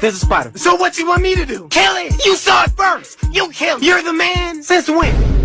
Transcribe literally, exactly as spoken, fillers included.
There's a spider. So what you want me to do? Kill it! You saw it first! You kill it! You're the man! Since when?